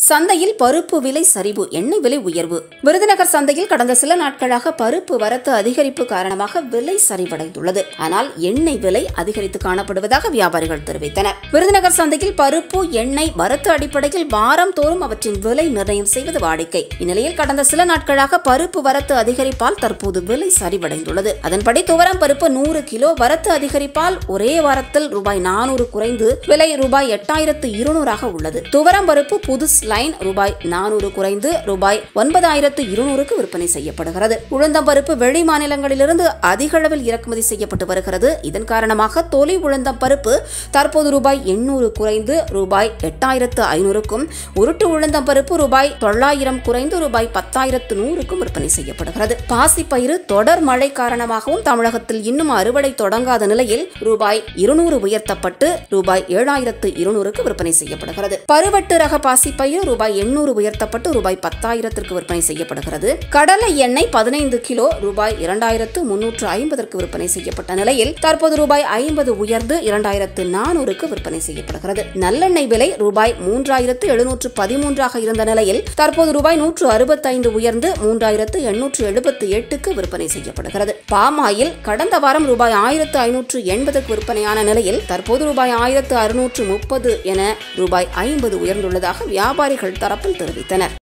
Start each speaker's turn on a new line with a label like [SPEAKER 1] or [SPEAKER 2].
[SPEAKER 1] சந்தையில் பருப்பு விலை சரிவு, எண்ணெய் விலை உயர்வு. விருதுநகர் சந்தையில் கடந்த சில நாட்களாக பருப்பு வரத்து அதிகரிப்பு காரணமாக விலை சரிவடைந்துள்ளது. ஆனால் எண்ணெய் விலை அதிகரித்து காணப்படுவதாக வியாபாரிகள் தெரிவித்தனர். விருதுநகர் சந்தையில் பருப்பு, எண்ணெய் வரத்து அடிப்படையில் வாரம் தோறும் அவற்றின் விலை நிர்ணயம் செய்வது வாடிக்கை. இந்நிலையில் கடந்த சில நாட்களாக பருப்பு வரத்து அதிகரிப்பால் தற்போது விலை சரிவடைந்துள்ளது. அதன்படி துவரம் பருப்பு 100 கிலோ வரத்து அதிகரிப்பால் ஒரே வாரத்தில் ரூபாய் 400 குறைந்து விலை ரூபாய் 8200 உள்ளது. துவரம் பருப்பு புது லைன் ரூபாய் 400 குறைந்து ரூபாய் 9200க்கு விற்பனை செய்யப்படுகிறது. உளுந்தம்பருப்பு வெளி மாநிலங்களிலிருந்து அதிக அளவில் இறக்குமதி செய்யப்பட்டு வருகிறது. இதன் காரணமாக தொலி உளுந்தம் பருப்பு தற்போது ரூபாய் 800 குறைந்து ரூபாய் 8500க்கும், உருட்டு உளுந்தம் பருப்பு ரூபாய் 900 குறைந்து ரூபாய் 10100க்கும் விற்பனை செய்யப்படுகிறது. பாசிப்பயிறு தொடர் மழை காரணமாகவும் தமிழகத்தில் இன்னும் அறுவடை தொடங்காத நிலையில் ரூபாய் 200 உயர்த்தப்பட்டு ரூபாய் 7200க்கு விற்பனை செய்யப்படுகிறது. பருவட்டு ரக பாசிப்பயிறு ரூபாய் 800 உயர்த்தப்பட்டு ரூபாய் 10,000ற்கு விற்பனை செய்யப்படுகிறது. கடலை எண்ணெய் 15 கிலோ ரூபாய் 2350ற்கு விற்பனை செய்யப்பட்ட நிலையில் தற்போது ரூபாய் 50 உயர்ந்து 2400க்கு விற்பனை செய்யப்படுகிறது. நல்லெண்ணெய் விலை ரூபாய் 3713 இருந்த நிலையில் தற்போது ரூபாய் 165 உயர்ந்து 3878க்கு விற்பனை செய்யப்படுகிறது. பாமாயில் கடந்த வாரம் ரூபாய் 1580க்கு விற்பனையான நிலையில் தற்போது ரூபாய் 1630 என ரூபாய் 50 உயர்ந்துள்ளதாக வியாபாரிகள் தரப்பில் தெரிவித்தனர்.